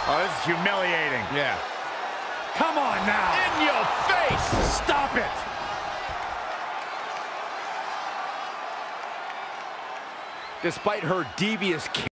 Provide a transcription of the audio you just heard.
Oh, this is humiliating. Yeah. Come on now. In your face! Stop it. Despite her devious